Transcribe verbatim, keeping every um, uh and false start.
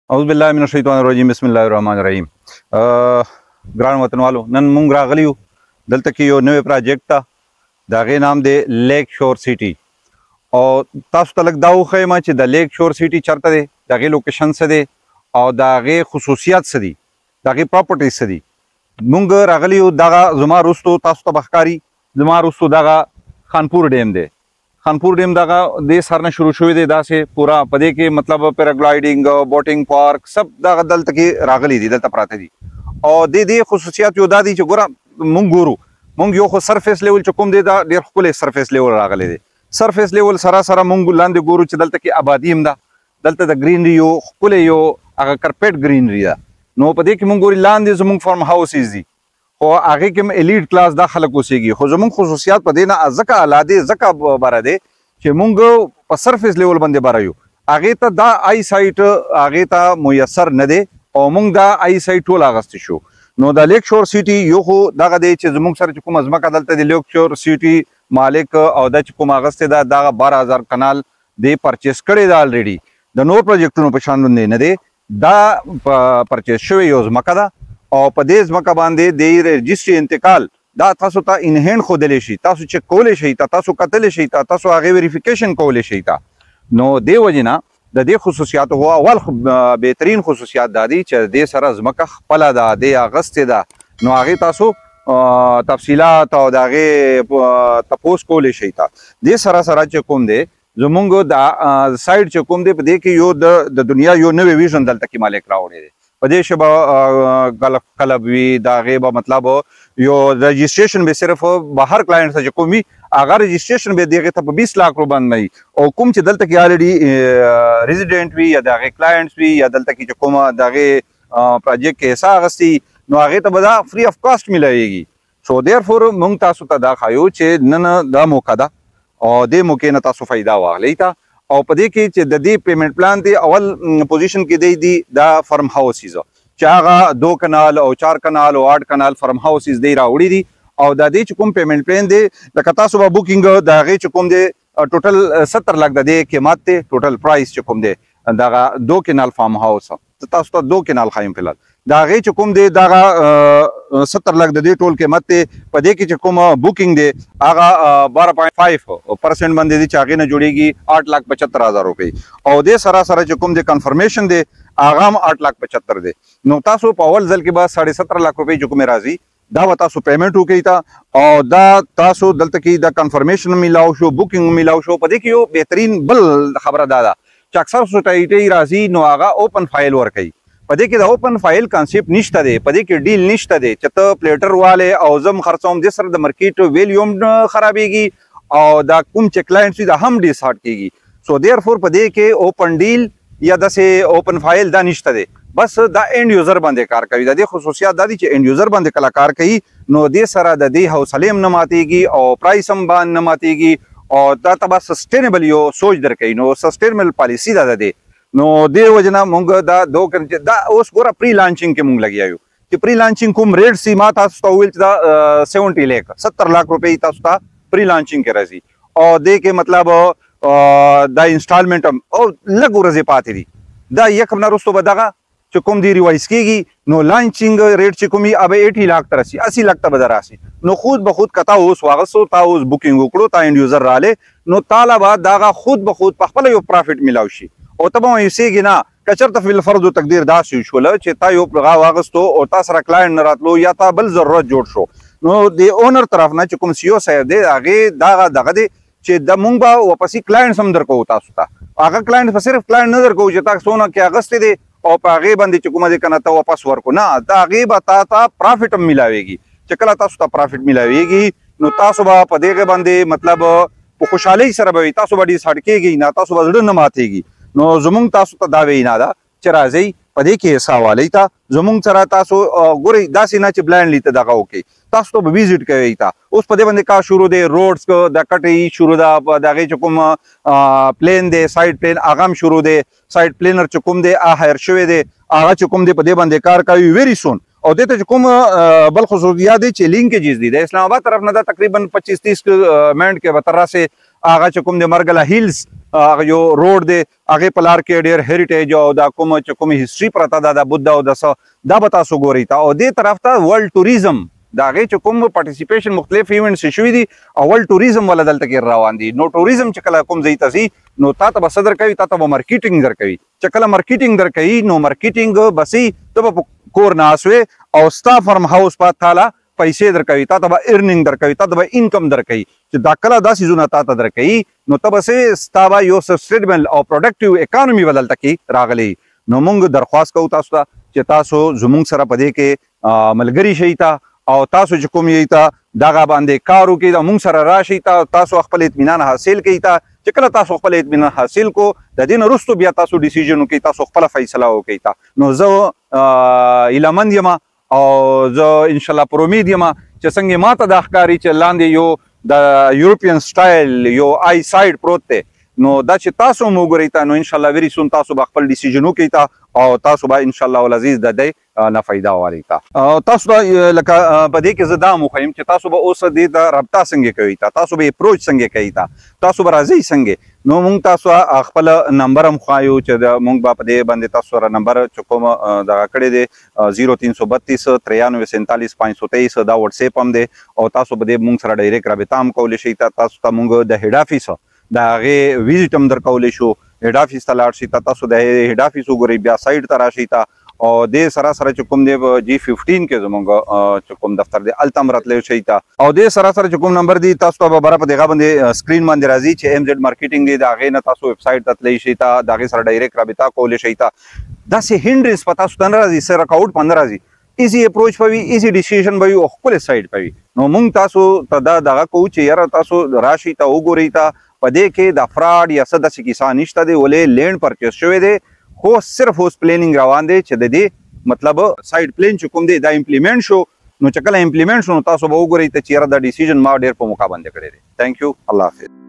औज़ुबिल्लाहि मिनश्शैतानिर्रजीम बिस्मिल्लाहिर्रहमानिर्रहीम। ګران وطنوالو نن مونږ راغلی یو دلته کې یو نوی پروجیکټ ته د هغې نام دی لیک شور سیټي. او تاسو ته لږ دا وښیم چې د لیک شور سیټي چېرته دی، د هغې لوکیشن څه دی او د هغې خصوصیات څه دي، د هغې پراپرټیز څه دي. مونږ راغلی یو دغه زما وروستو تاسو ته به ښکاري زما وروستو دغه خانپور ډیم دی. خانپور ډیم دغه دې سر نه شروع شوی دی داسې پوره په دې کې مطلب پیراګلایډینګ بوټینګ پارک سب دغه دلته کې راغلي دي، دلته پراته دي. او د دې خصوصیات یو دا دي چې ګوره مونږ ګورو مونږ یو خو سرفیس لیول چې کوم دی دا ډېر ښکلی سرفیس لیول راغلی دی. سرفیس لیول سره سره مونږ لاندې ګورو چې دلته کې آبادي هم ده، دلته د ګرینري یو ښکلی یو هغه کرپټ ګرینري ده. نو په دې کې مونږ ګوري لاندې زمونږ فارم هاوسز دي، خو هغې کې هم الیډ کلاس دا خلک اوسېږي. خو زمونږ خصوصیات په دې نه ځکه اعلی دی ځکه بره دی چې مونږ په سرفیس لیول باندې بره یو، هغې ته دا آی سایټ هغې ته میسر نه دی او مونږ دا آی سایټ ټول اخیستی شو. نو د لیک شور سیټي یو خو دغه دی چې زمونږ سره چې کومه ځمکه دلته د لیک شور سیټي مالک او دا چې کوم اخیستی ده دغه باره هزار کنال دی پرچیز کړی ده الریډي، د نور پروجیکټونو په شان باندې نه دی، دا پرچیز شوی یو ځمکه ده او په دې ځمکه باندې د رجسټري انتقال دا تاسو ته ان هینډ ښودلی شي، تاسو چیک کولی شئ، تاسو کتلی شئ، تاسو هغې ویریفیکیشن کولی شئ. نو دې وجې نه د دې خصوصیاتو هو اول بهترین خصوصیات دا دي چې دې سره ځمکه خپله ده، دې اغستې ده. نو هغې تاسو تفصیلات او د هغې تپوس کولی شئ. دې سره سره چې کوم دی زمونږ د سایډ چې کوم دی په دې کې یو د دنیا یو نوی ویژن دلته کې مالک راوړی دی. په دې شه به کلب وي، د هغې به مطلب یو رجسټریشن به صرف بهر کلاینټ ته چې کوم وي هغه رجسټریشن به د هغې ته په بیس لاک روپۍ باندې وي، او کوم چې دلته کې الریډي ریزیډنټ وي یا د هغې کلاینټس وي یا دلته کې چې کومه د هغې پروجیکټ کې حصه اخیستي نو هغې ته به دا فري اف کاسټ میلاویږي. سو دیر فور مونږ تاسو ته دا ښایو چې نن دا موقع ده او دې موقع نه تاسو فایده واخلئ. ته او په دې کې چې د دې پیمنټ پلان دی اول پوزیشن کې دی دی دا فرم هاوسز چې هغه دو کنال او چار کنال او آټ کنال فرم هاوسز دی راوړي دي. او د دې چې کوم پیمنټ پلان دی لکه تاسو به بوکینګ د هغې چې کوم دی ټوټل ستر لک د دې قیمت دی، ټوټل پرایس چې کوم دی دغه دو کنال فارم هاوس تاسو ته دو کنال ښایم فلحال د هغې چې کوم دی دغه ستر لک د دې ټول قیمت دی. په دې کې چې کوم بوکینګ دی هغه بارہ پوینټ فایو پرسنټ باندې دی چې هغې نه جوړېږي آټ لاک پچهتر هزار روپۍ. او دې سره سره چې کوم دی کنفرمیشن دی هغه هم آټ لاک پچهتر دی. نو تاسو په اول ځل کې به ساړه ستر لاک روپۍ چې کومې راځي دا به تاسو پیمنټ وکړئ ته او دا تاسو دلته کې دا کنفرمیشن میلاو شو، بوکینګ میلاو شو. په دې کې یو بهترین بل خبره دا ده چې اکثر سوسایټۍ راځي نو هغه اوپن فایل ورکوي. په دې کې د اوپن فایل کانسیپټ نشته دی، په دې کې ډیل نشته دی چې ته پلیټر والې او زم خرڅوم، دې سره د مارکیټ ویلیو هم خرابېږي او دا کوم چې کلاینټس وي دا هم ډیسهارټ کېږي. سو دیر فور په دې کې اوپن ډیل یا داسې اوپن فایل دا نشته دی، بس دا اینډ یوزر باندې کار کوي. د دې خصوصیات دا دي چې اینډ یوزر باندې کله کار کوي نو دې سره د دې حوصلې هم نه ماتېږي او پرایس هم باندې نه ماتېږي او دا ته به سسټینبل یو سوچ درکوي. نو سسټینبل پالیسي ده د دې. نو دې وجه نه مونږ دا دو دا اوس ګوره پری لانچینګ کې مونږ لګیا یو چې پری لانچینګ کوم ریټ سي ما تاسو ته وویل چې دا سیونټي لیک ستر لاک روپۍ تاسو ته پری لانچینګ کې راځي او دې کې مطلب دا انسټالمنټ هم او لږ ورځې پاتې دي. دا یکم نه وروستو به دغه چې کوم دی ریوایز کېږي نو لانچینګ ریټ چې کوم وي هغه ایټي لاک ته رسي، اسی لاک ته به در راسي. نو خود به خود که تا اوس واغستو تا اوس بوکینګ وکړو تا اینډ یوزر رالی نو تاله به دغه خود به خود په خپله یو پرافټ میلاو شي او ته به مایوسېږي نه. که چېرته فی الفرض و تقدیر داسې وشوله چې تا یو غا واغستو او تا سره کلاینټ نه راتلو یا تا بل ضرورت جوړ شو نو د اونر طرف نه چې کوم سی او صاحب دی هغې دغه دغه دی چې د مونږ به واپسې کلاینټس هم درکوو تاسو ته. هغه کلاینټ به صرف کلاینټ نه درکوو چې تا څونه کې اخیستی دی او په هغې باندې چې کومه دی که نه ته واپس ورکو، نه د هغې به تا ته پرافټ هم میلاویږي. چې کله تاسو ته پرافټ میلاویږي نو تاسو به په دې باندې مطلب په خوشحالۍ سره به وي، تاسو به ډیسهارټ کېږئ نه، تاسو به زړه نه ماتېږي. نو زمونږ تاسو ته دا وینا ده چې راځئ په دې کې حصه والئ ته زمونږ سره تاسو ګورئ داسې نه چې بلایندلی ته دغه وکړئ، تاسو ته به ویزټ کوئ. ته اوس په دې باندې کار شروع دی، روډس د کټۍ شروع ده، د هغې چې کوم پلین دی سایډ پلین هغه هم شروع دی، سایډ پلینر چې کوم دی هغه هایر شوی دی هغه چې کوم دی په دې باندې کار کوي ویری سون. او دې ته چې کوم بل خصوصیات دی چې لینکیجز دي د اسلام آباد طرف نه دا تقریبا پچیس تیس منټ کې به تر راسې هغه چې کوم د مرګله هیلز هغه یو روډ دی هغې په لار کې ډېر هیریټیج او دا کوم چې کوم هسټري پرته ده د بودا او د څه دا به تاسو ګورئ ته او دې طرف ته ورلډ ټوریزم د هغې چې کوم پارټیسیپیشن مختلف ایونټس شوي دي او ورلډ ټوریزم والا دلته کې روان دي. نو ټوریزم چې کله کوم ځای ته ځي نو تا ته به څه درکوي، تا ته به مارکیټینګ درکوي. چې کله مارکیټینګ درکوي نو مارکیټینګ به سي ته به په کور ناست وې او ستا فرم هاوس به تاله پیسې درکوي، تا ته به ارنینګ درکوي، تا ته به انکم درکوي. چې دا کله دا څیزونه تا ته درکوي نو ته به څه ستا به یو سسټینیبل او پروډکټیو اکانومي به دلته کې راغلی. نو موږ درخواست کوو تاسو ته چې تاسو زموږ سره په دې کې ملګري شئ ته او تاسو چې کوم یې ته دغه باندې کار وکړئ د موږ سره راشئ ته تاسو خپل اطمینان حاصل کړئ ته. چې کله تاسو خپل اطمینان حاصل کو د دې نه وروسته بیا تاسو ډیسیژن وکړئ، تاسو خپله فیصله وکړئ ته. نو زه هیلهمند یم او زه انشاءالله پر امید یم چې څنګه ما ته دا ښکاري چې لاندې یو د یورپین سټایل یو آی سایډ پروت دی نو دا چې تاسو هم وګورئ ته نو انشاءالله ویری سون تاسو به خپل ډیسیژن وکړئ ته او تاسو به انشاءالله العزیز د دی نه فایده والی ته. تاسو ته لکه په دې کې زه دا هم وښیم چې تاسو به اوس دې ته رابطه څنګه کوئ ته، تاسو به اپروچ څنګه کوئ ته، تاسو به راځئ څنګه. نو موږ تاسو خپل نمبر هم ښایو چې د موږ به په دې باندې تاسو سره نمبر چې کوم دغه کړی دی زیرو تین سو بتیس تریانوے سینتالیس پانچ سو تیئیس دا وټساپ هم دی او تاسو به دې موږ سره ډایرکټ رابطه هم کولی شئ. تاسو ته موږ د هیډ افیس د هغې ویزیټ هم درکولی شو، هیډ افیس ته لاړ شئ ته تاسو د هیډ افیس وګورئ، بیا سایډ ته راشئ ته او دې سره سره چې کوم دی جی ففټین کې زموږ چې کوم دفتر دی هلته هم راتلی شئ ته او دې سره سره چې کوم نمبر دی تاسو ته به بره په دغه باندې سکرین باندې راځي چې ایم زیډ مارکیټینګ دی د هغې نه تاسو ویب سایټ ته تللی شئ ته د هغې سره ډایرکټ رابطه کولی شئ ته. داسې هینډرنس په تاسو ته نه راځي، څه رکاوټ په نه راځي، ایزي اپروچ به وي، ایزي ډیسیژن به وي او ښکلې سایډ به وي. نو موږ تاسو ته دا دغه کوو چې یاره تاسو راشئ ته وګورئ ته په دې کې د فراډ یا څه داسې کیسه نشته دی، ولې لینډ پرچیز شوی دی خو صرف اوس پلیننګ روان دی چې د دې مطلب سایډ پلین چې کوم دی دا امپلیمنټ شو نو چې کله امپلیمنټ شو نو تاسو به وګورئ ته چې یاره دا ډیسیژن ما ډېر په موقع باندې کړی دی. تھینک یو، الله حافظ.